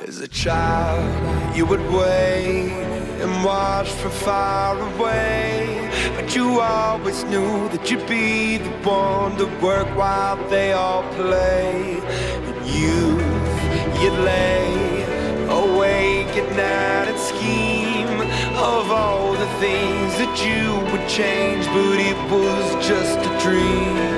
As a child, you would wait and watch from far away, but you always knew that you'd be the one to work while they all play. In youth, you'd lay awake at night and scheme of all the things that you would change, but it was just a dream.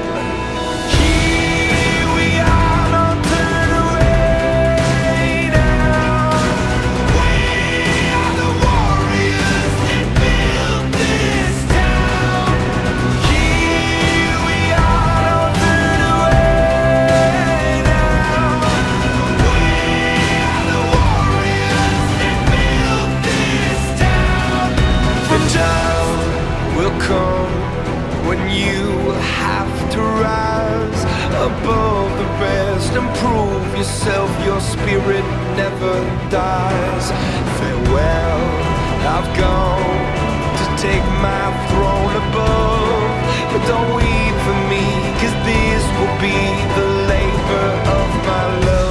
When you have to rise above the rest and prove yourself, your spirit never dies. Farewell, I've gone to take my throne above, but don't weep for me, 'cause this will be the labor of my love.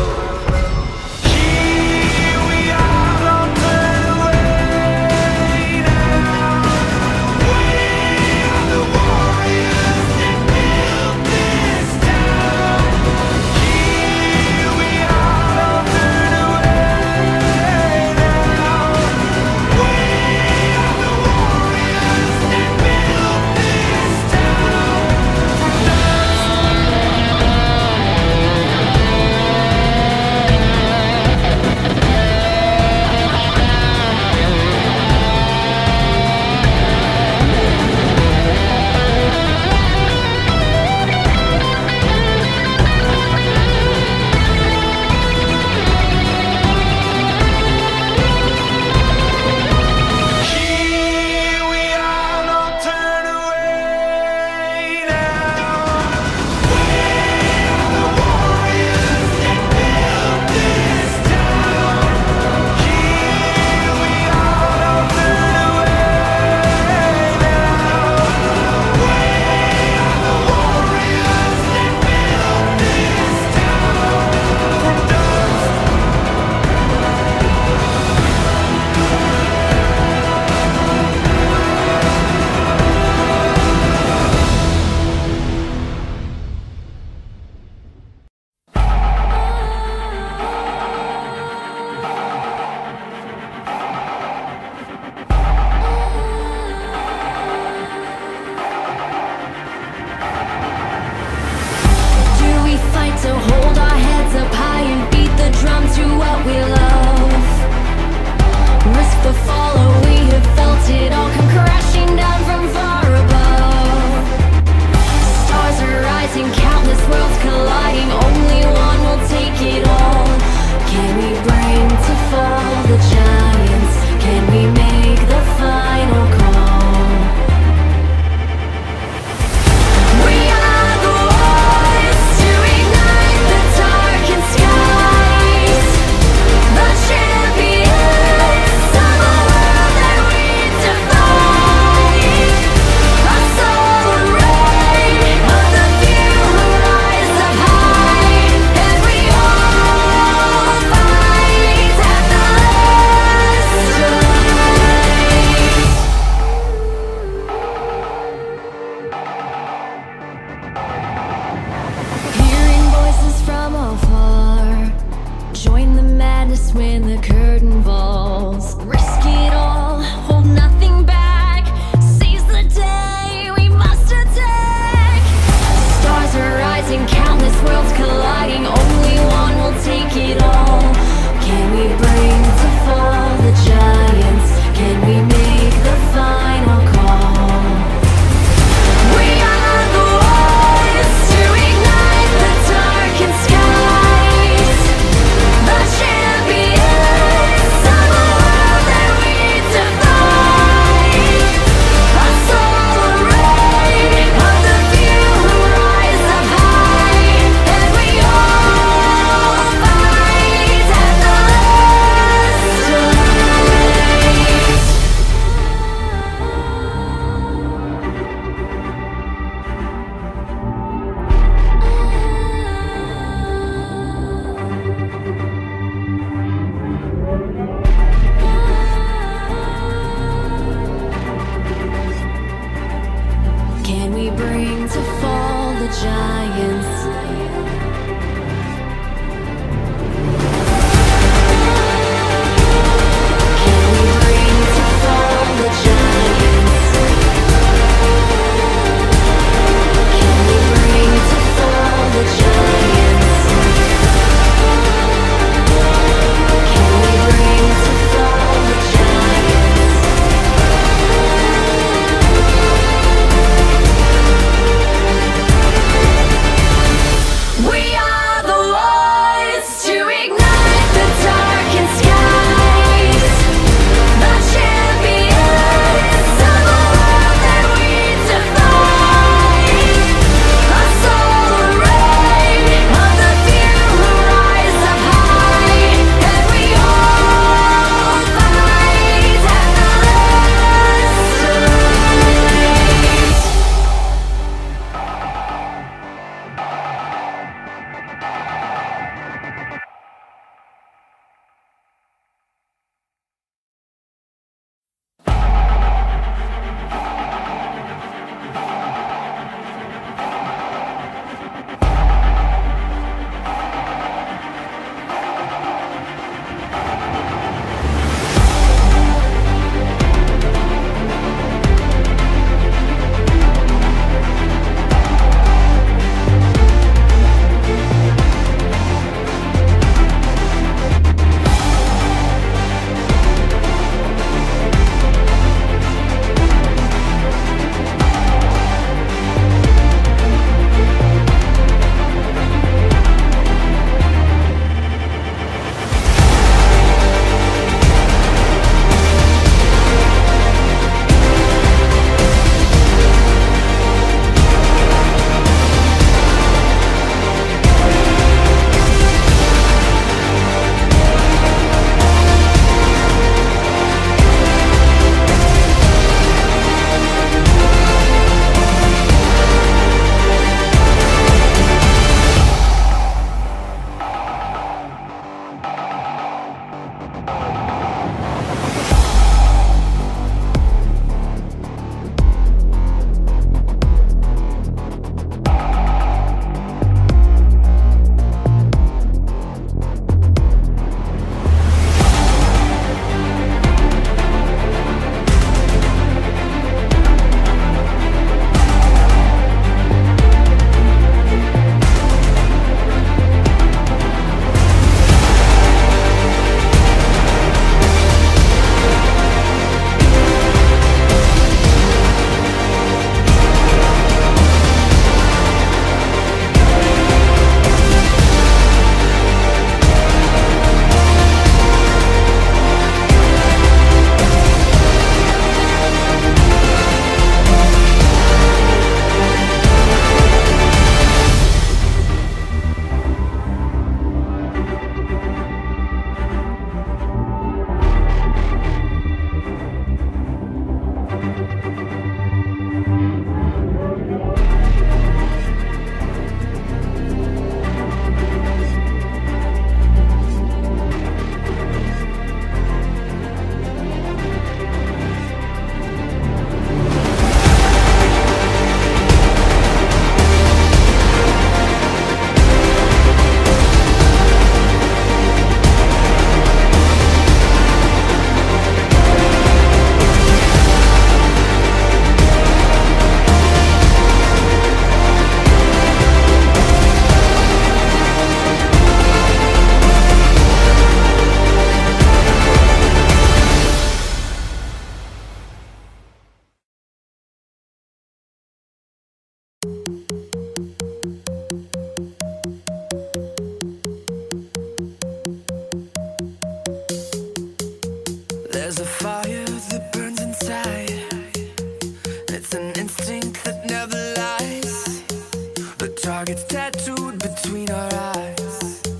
There's a fire that burns inside. It's an instinct that never lies. The target's tattooed between our eyes.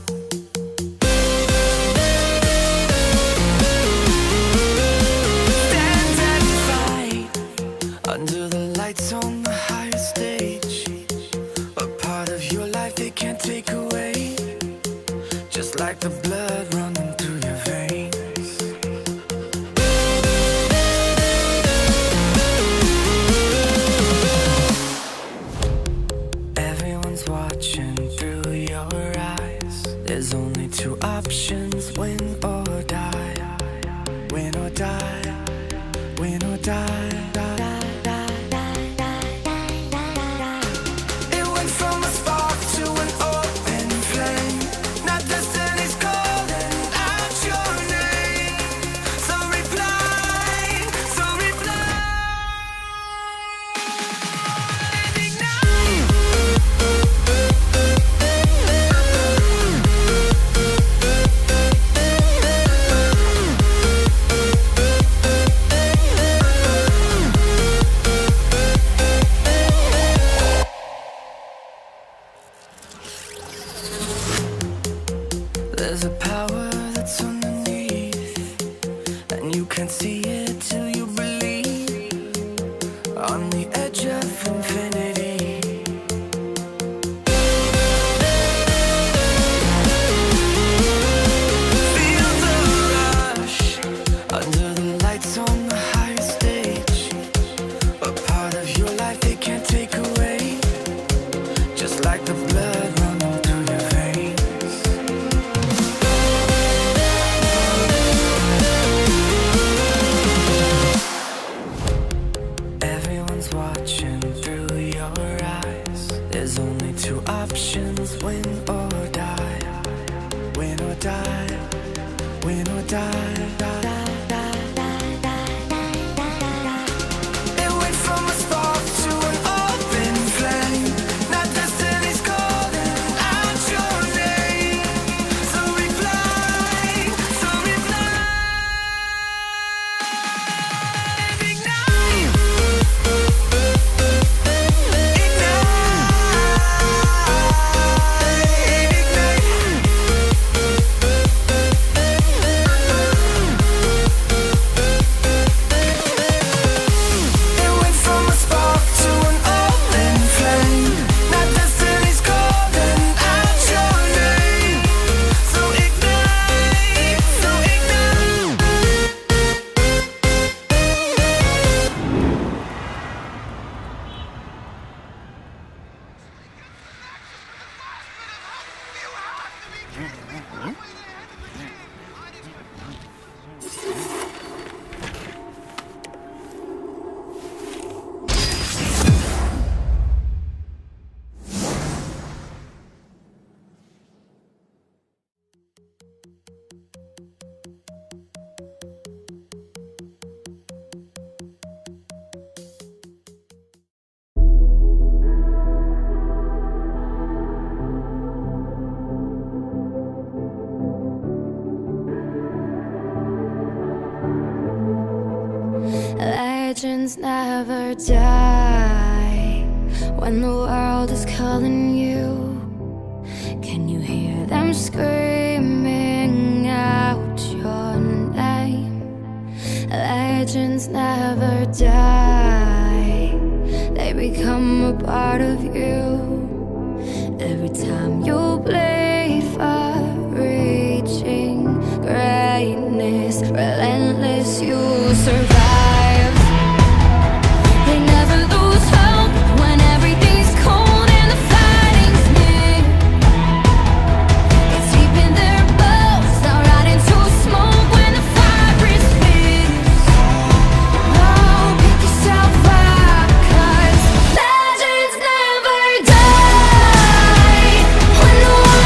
Stand and fight under the lights on the higher stage. A part of your life they can't take away, just like the blood running through your veins. Everyone's watching through your eyes. There's only two options: win or die. Win or die. Win or die. It went from a spark to an open flame. Now destiny's calling out your name. So reply, so reply. There's a power that's underneath, and you can't see it till you believe. On the edge of infinity, feel the rush under the lights on the higher stage. A part of your life they can't take away, just like the blood running through your veins. Everyone's watching through your eyes. There's only two options: win or die. Win or die. Win or die. It went from a spark to an open flame. Now destiny's calling out your name. So reply, so reply. Ignite. It went from a spark to an open flame. Now destiny's calling out your name. So ignite, so ignite. Legends never die. When the world is calling you, can you hear them screaming out your name? Legends never die. They become a part of you. Every time you bleed for reaching greatness, relentless, you survive. They never lose hope when everything's cold and the fighting's near. It's deep in their bones, they'll rot into smoke when the fire is fierce. Oh, pick yourself up, 'cause legends never die. When the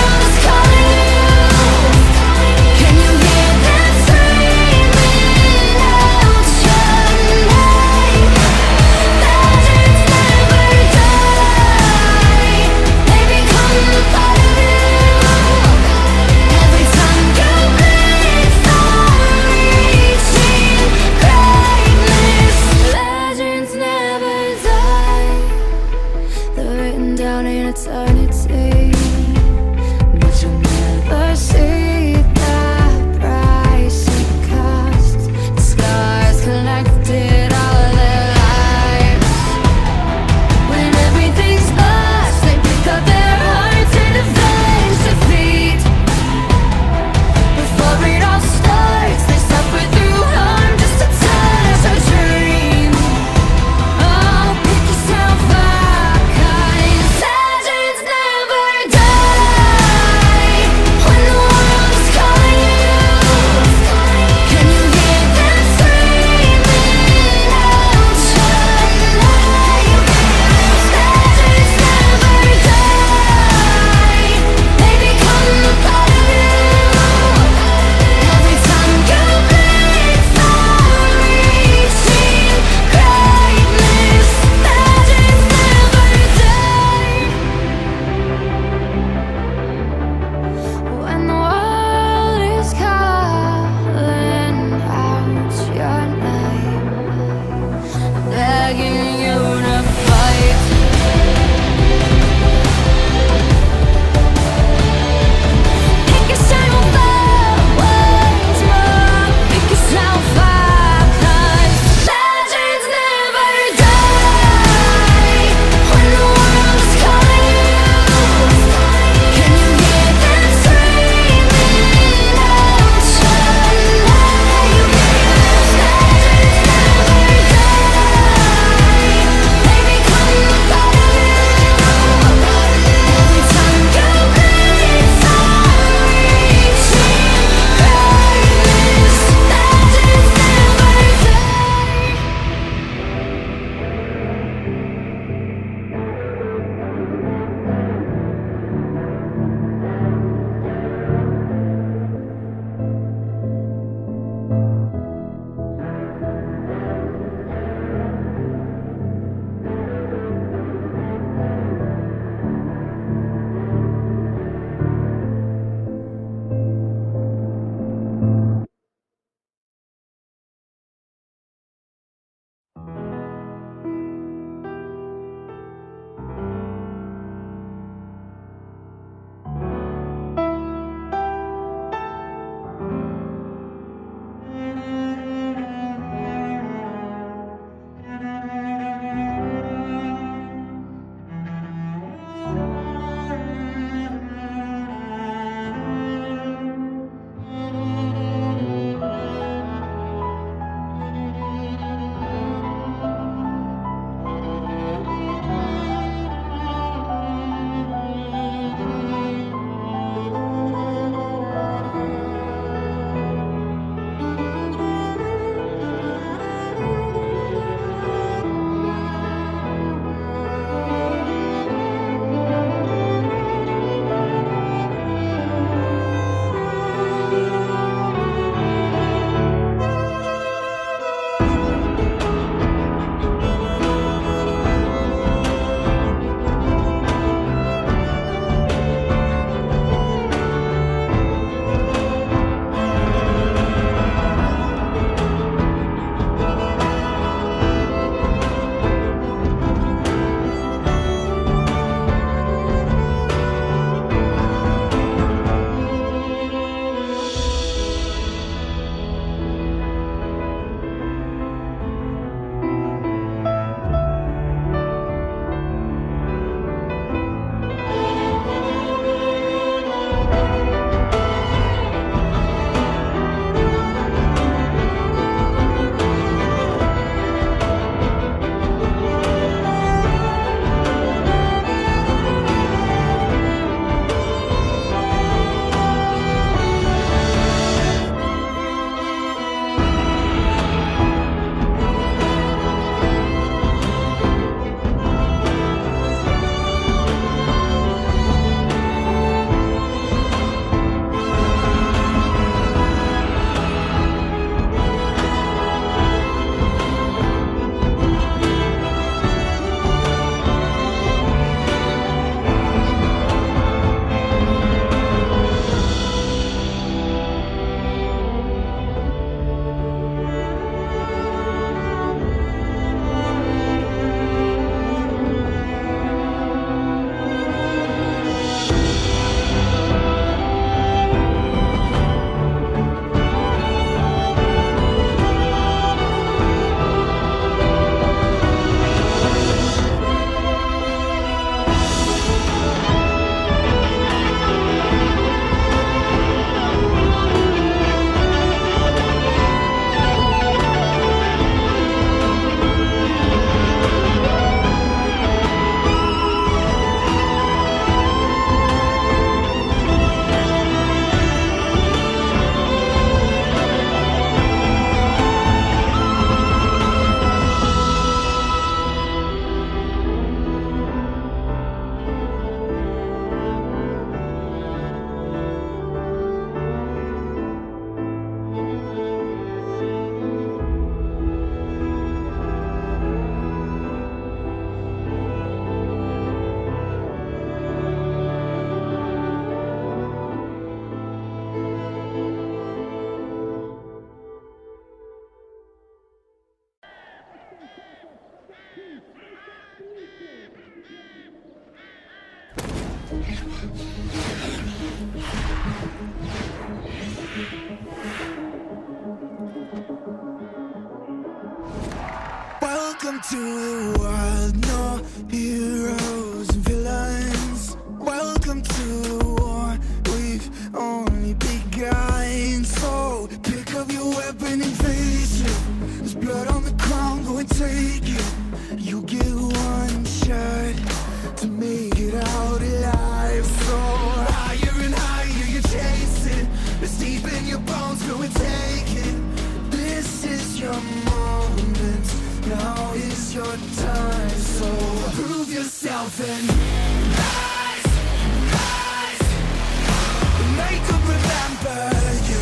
Welcome to the world, no heroes and villains. Welcome to the war, we've only begun. So pick up your weapon and face it. There's blood on the ground, go and take it. You get one shot to make it out alive. So higher and higher you're chasing. It's deep in your bones, go and take it. This is your moment, now is your time. So prove yourself and rise, rise. Make them remember you.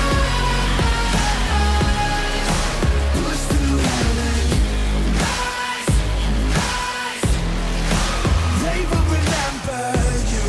Rise, push through heaven. Rise, rise. They will remember you.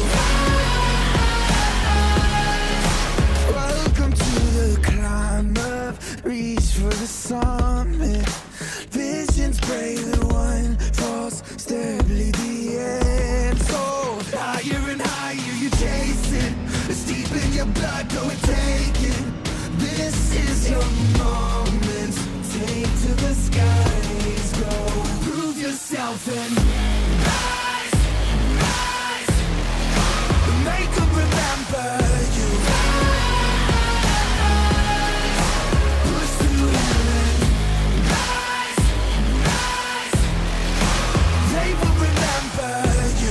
Rise. Welcome to the climb up, reach for the summit. Visions break, the one falls, steadily the end. So higher and higher you're chasing. It's deep in your blood, go and take it. This is your moment, take to the skies, go. Prove yourself and rise, rise. Make them remember you. Push through heaven. Rise, rise. They will remember you.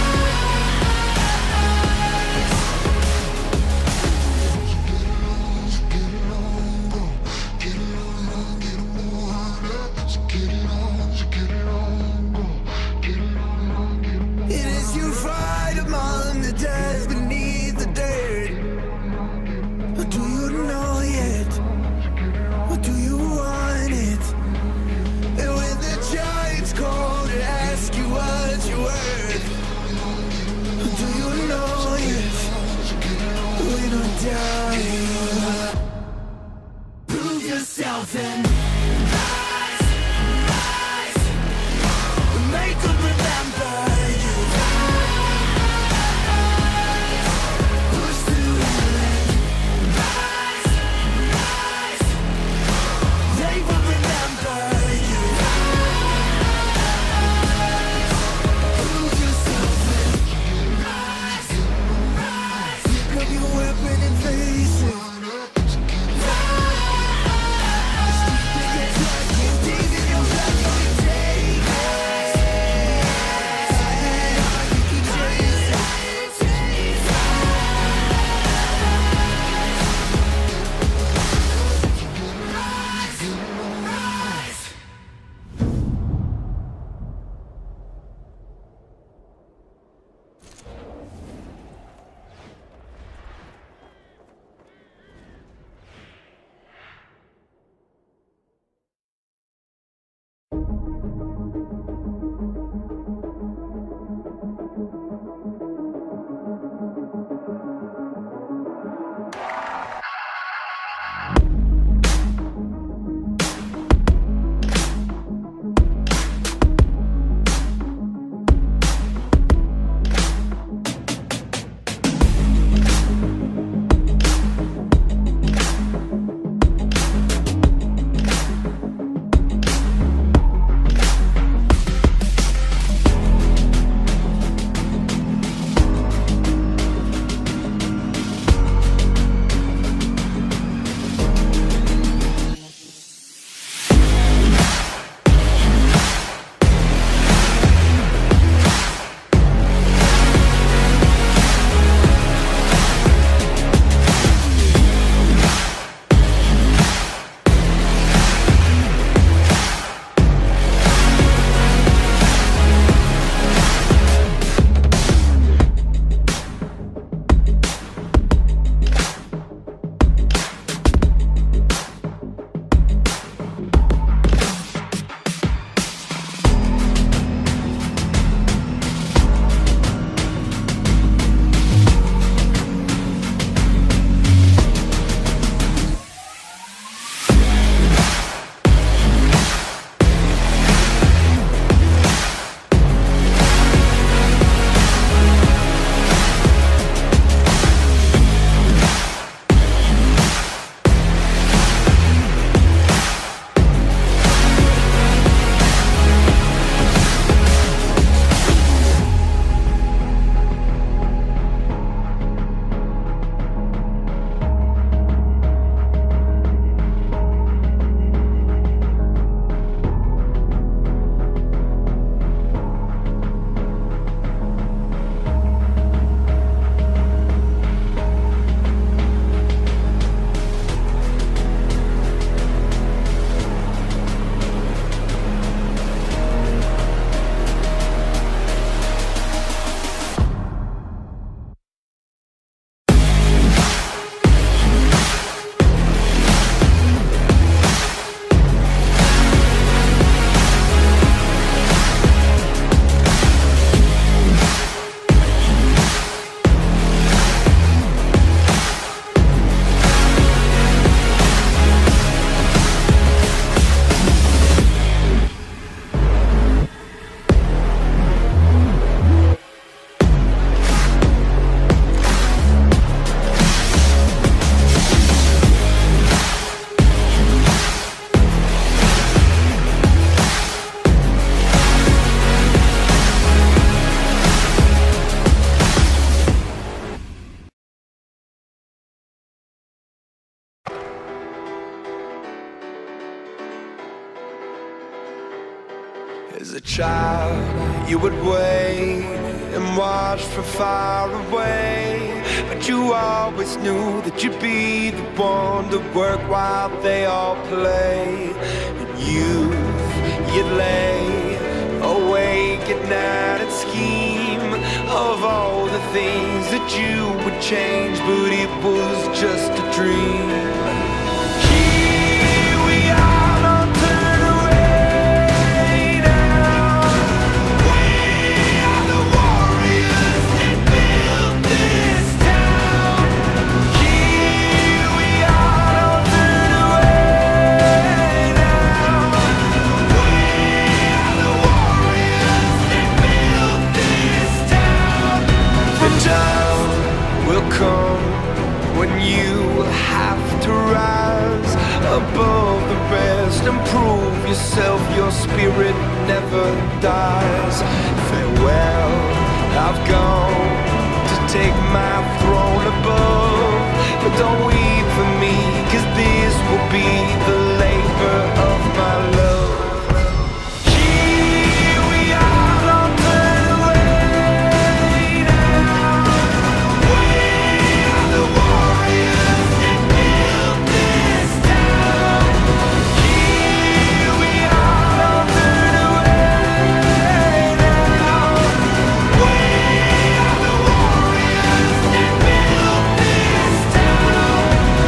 It is you fight among the dead, beneath the dirt. Or do you know yet? Or do you want it? And when the giants call to ask you what you're worth, or do you know yet? We don't die. Prove yourself and rise, rise. Make them remember you. Push through heaven. Rise, rise. They will remember you. Prove yourself and rise, rise. Pick up your weapon and face it. As a child, you would wait and watch from far away, but you always knew that you'd be the one to work while they all play. And you'd lay awake at night and scheme of all the things that you would change, but it was just a dream. Here we are, don't turn away now. We are the warriors that built this town. Here we are, don't turn away now. We are the warriors that built this town. The time will come when you have to rise above the rest and prove yourself. Your spirit never dies. Farewell, I've gone to take my throne above, but don't weep for me, 'cause this will be the labor of my love. Here we are, don't turn away now. We are the warriors that built this town. Here we are, don't turn away now. We are the warriors that built this town.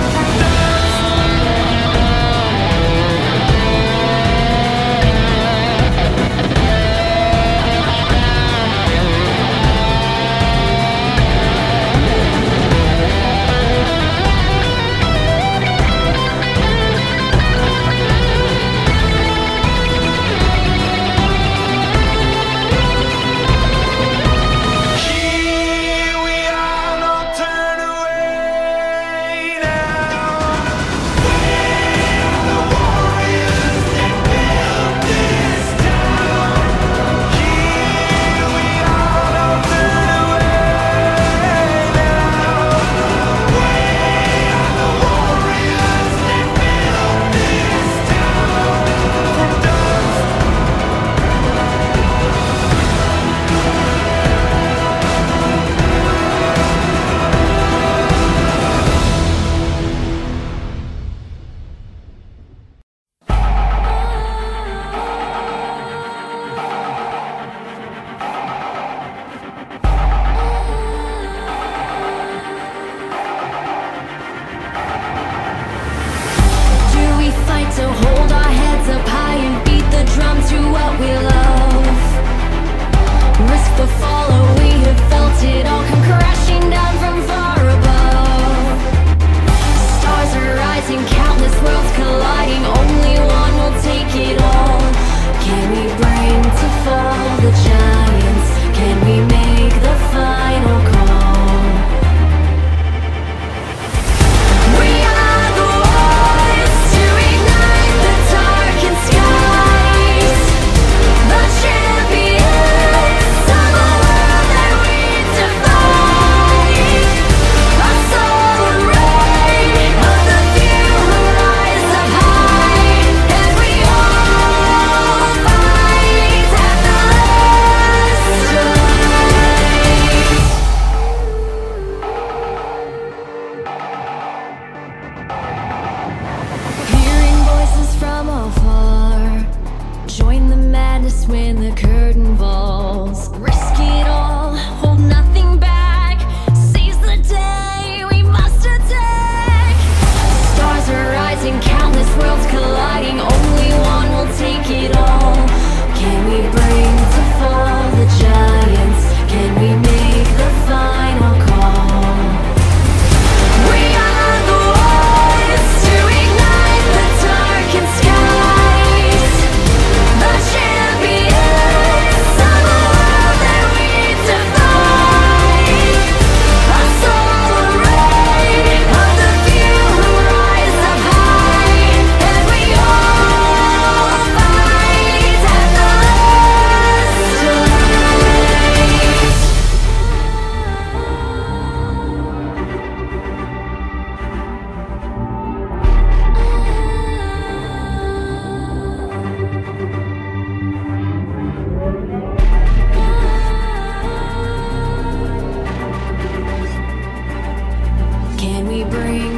Here we are, don't turn away now. We are the warriors that built this town. Here we are, don't turn away now. We are the warriors that built this town. From dust Do we fight to hold our heads up high and beat the drum to what we love? Risk the fall, or we have felt it all come crashing down from far above. Stars are rising, countless worlds colliding, only one will take it all. Can we bring to fall the giants? Can we make the final call? We are the ones to ignite the darkened skies, the champions of a world that we defy. A solar ray of the few who rise up high, and we all fight at the last fight. Hearing voices from afar, join the madness when the curtain falls. Risk it all, hold nothing back. Seize the day, we must attack. Stars are rising, countless worlds colliding, only one will take it all. Can we bring to fall the giants? Can we make the final call? We are the ones to ignite the darkened skies, the champions of a world that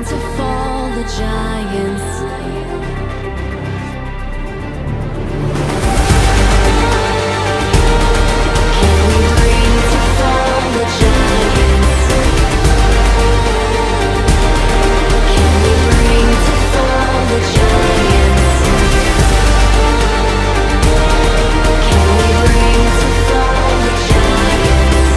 to fall the giants. Can we bring to fall the giants? Can we bring to fall the giants? Can we bring to fall the giants?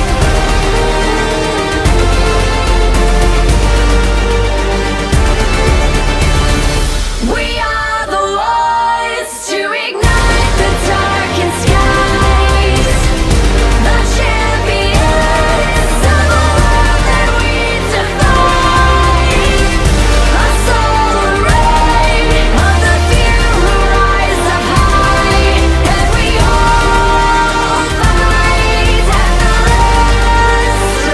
We are the ones to ignite the darkened skies, the champions of the world that we defy. A solar ray of the few who rise up high, and we all fight at the last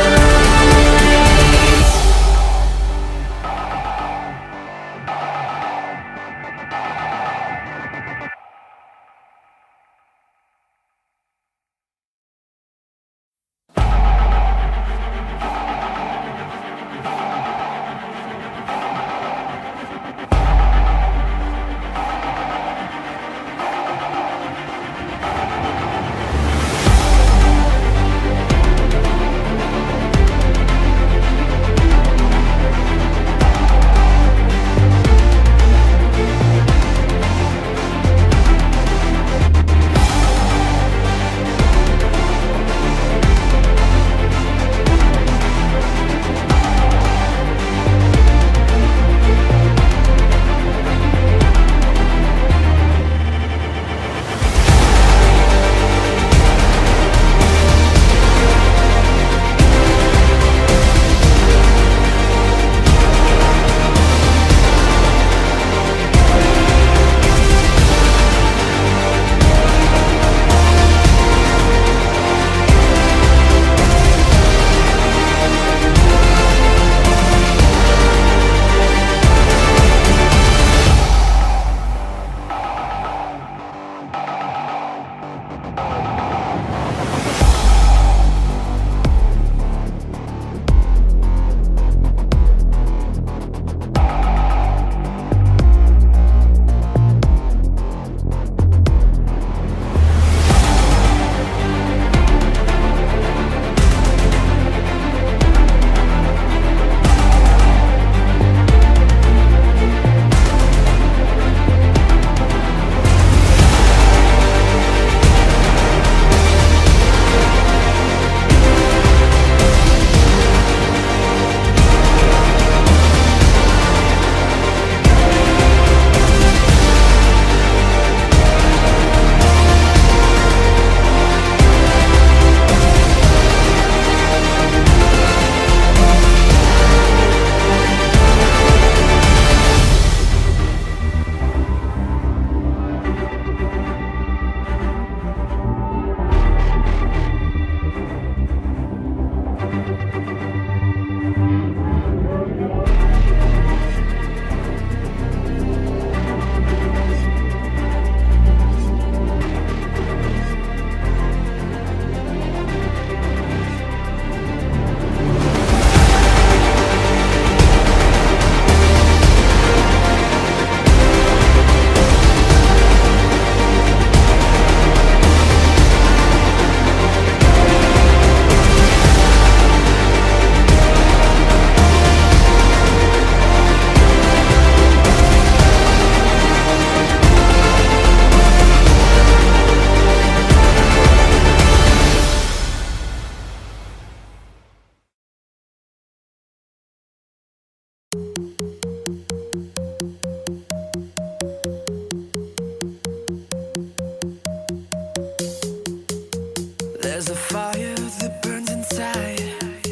There's a fire that burns inside.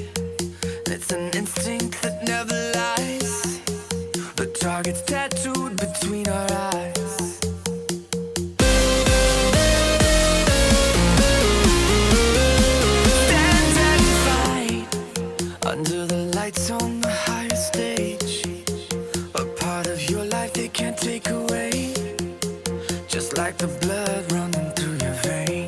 It's an instinct that never lies. The target's tattooed between our eyes. Stand and fight under the lights on the higher stage. A part of your life they can't take away. Just like the blood running through your veins.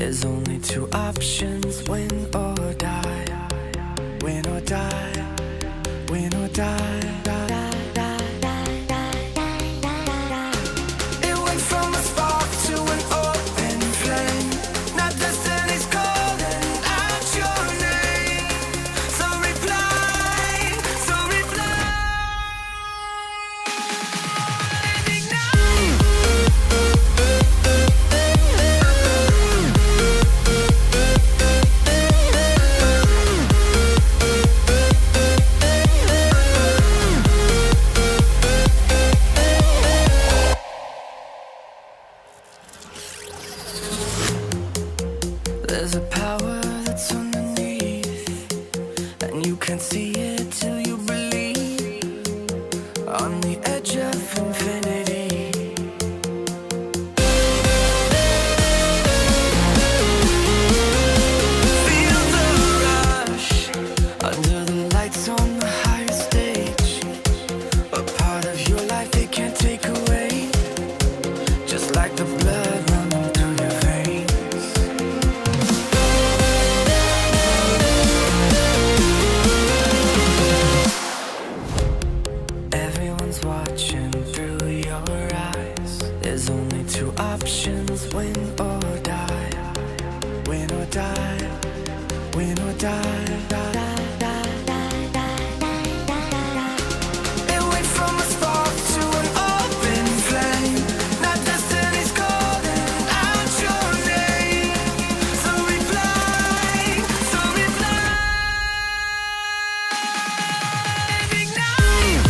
There's only two options, win or die. Win or die. Win or die. It went from a spark to an open flame. Now destiny's calling out your name. So reply, so reply. There's a power that's underneath, and you can't see it till you believe. On the edge of infinity, feel the rush under the lights on the higher stage. A part of your life they can't take away, just like the blood running through your veins. Everyone's watching through your eyes. There's only two options, win or die. Win or die. Win or die. It went from a spark to an open flame. Now destiny's calling out your name. So reply, so reply. Ignite.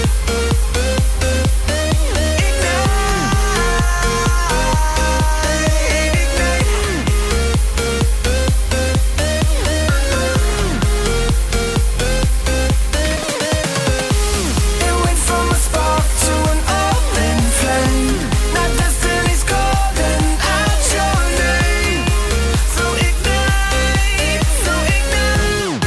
It went from a spark to an open flame. Now destiny's calling out your name. So ignite, so ignite.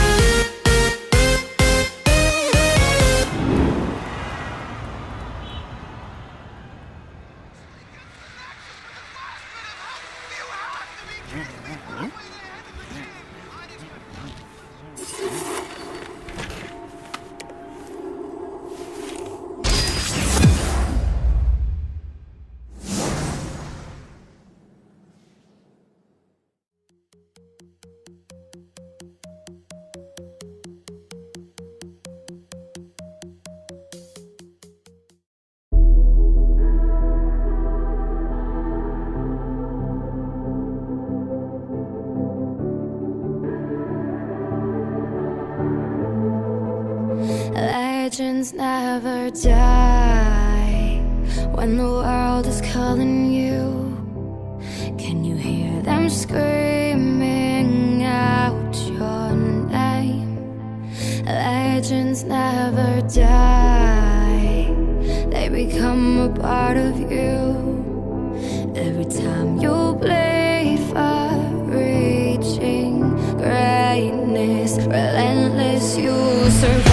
Legends never die. When the world is calling you, can you hear them screaming out your name? Legends never die. They become a part of you. Every time you bleed for reaching greatness, relentless, you survive.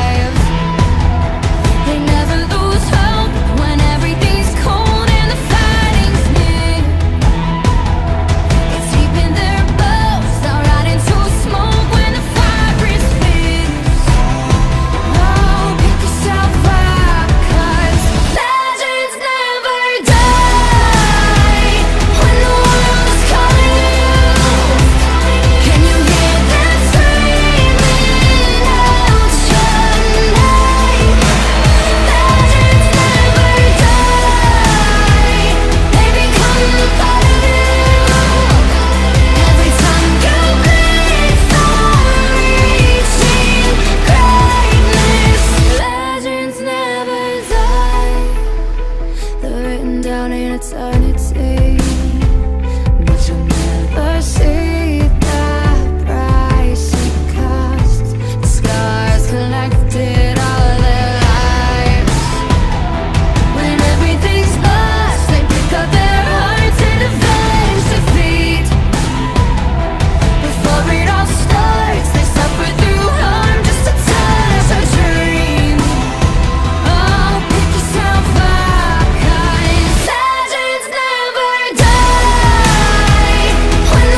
They never lose hope when everything's cold and the fighting's near. It's deep in their bones, they'll rot into smoke when the fire is fierce. Oh, pick yourself up, 'cause legends never die. When the world is calling you, can you hear them screaming out your name? Legends never die. They become a part of you. Every time you bleed for reaching greatness, legends never die. They're written down in eternity, but you'll never see the price it costs. The scars collected all their lives. When everything's lost, they pick up their hearts and avenge defeat. Before it all starts, they suffer through harm just to touch a dream. Oh, pick yourself up, 'cause legends never die. When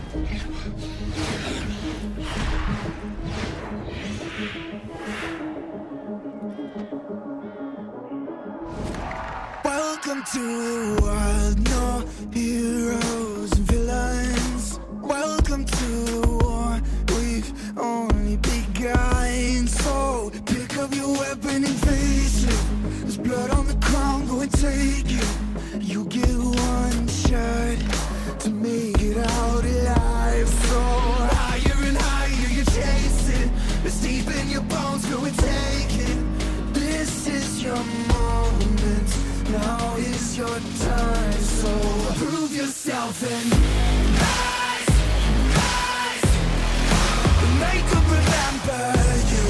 Welcome to the world, no heroes and villains. Welcome to the war, we've only begun. So pick up your weapon and face it. There's blood on the ground, go and take it. You get one shot to make it out alive. So higher and higher you chase it. It's deep in your bones, go and take it. This is your moment, now is your time. So prove yourself and rise, rise. Make them remember you.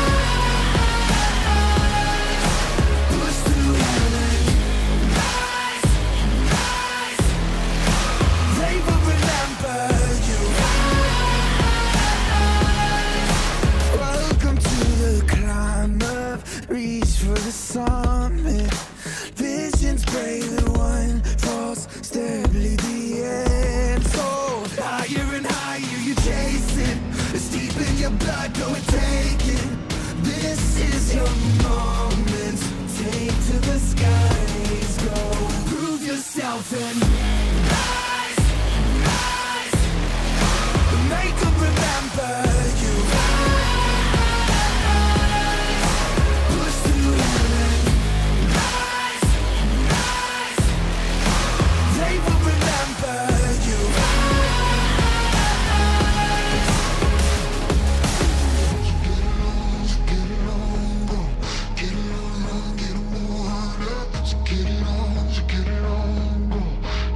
Push through heaven. Rise, rise. They will remember you. Welcome to the climb up, reach for the summit. Visions brave, the one false step lead the end. So higher and higher you chase it. It's deep in your blood, go and take it. This is your moment, take to the skies. Go prove yourself and rise, rise. Make them remember you. Push through heaven. They will remember you. Get it on, go.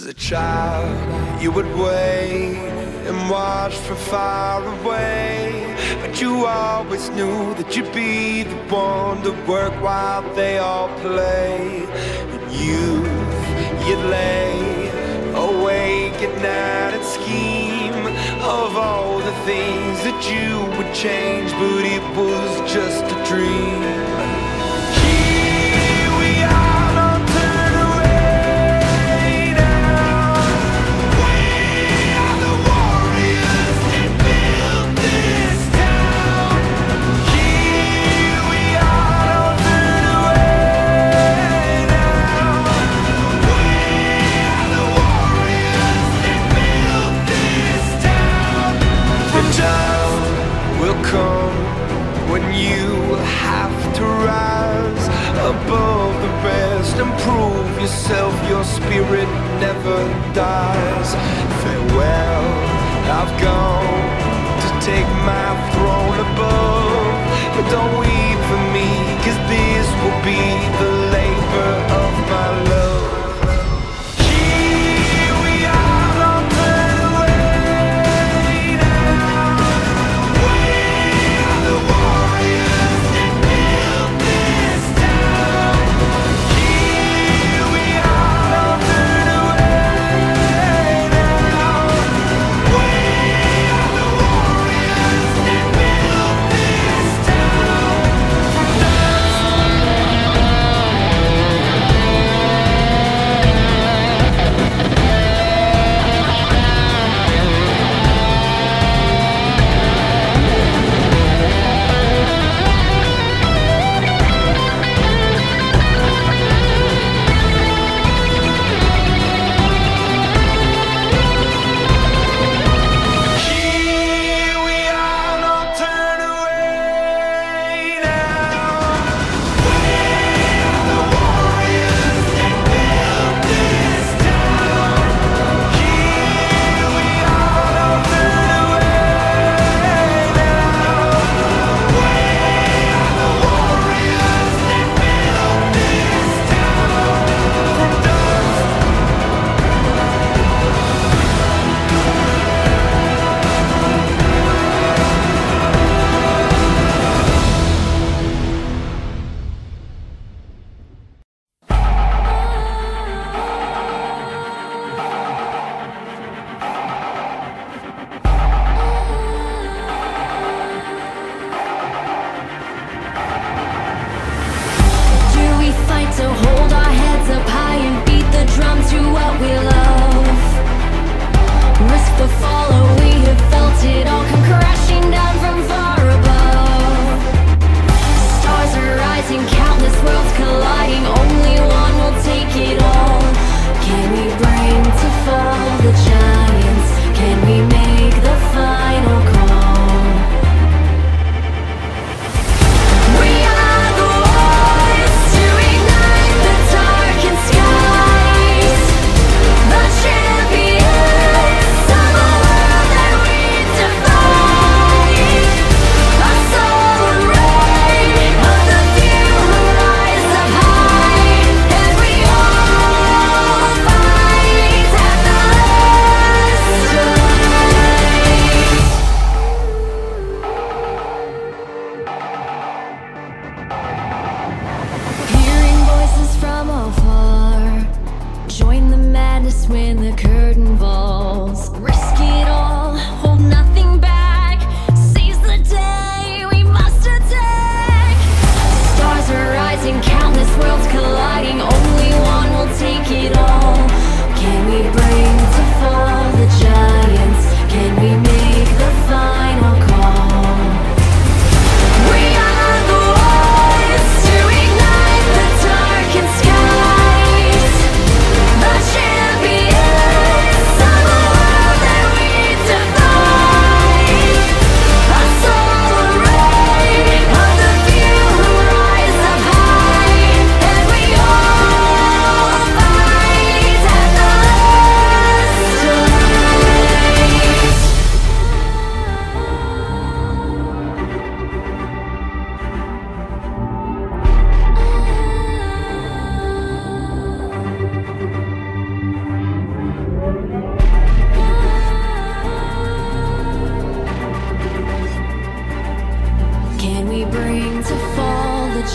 As a child, you would wait and watch from far away, but you always knew that you'd be the one to work while they all play. In youth, you'd lay awake at night and scheme of all the things that you would change, but it was just a dream. Here we are, don't turn away now. We are the warriors that built this town. Here we are, don't turn away now. We are the warriors that built this town. The time will come when you have to rise above the rest and prove yourself. Your spirit never dies. Farewell, I've gone to take my throne above, but don't weep for me, 'cause this will be the labor of my love. Here we are, don't turn away now. We are the warriors that built this town. Here we are, don't turn away now. We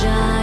shine.